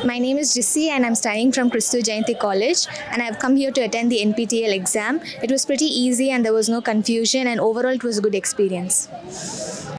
My name is Jissi and I'm studying from Christu Jayanti College, and I've come here to attend the NPTEL exam. It was pretty easy and there was no confusion, and overall it was a good experience.